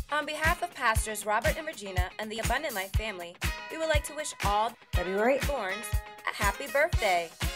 On behalf of Pastors Robert and Regina and the Abundant Life family, we would like to wish all February Thorns a happy birthday.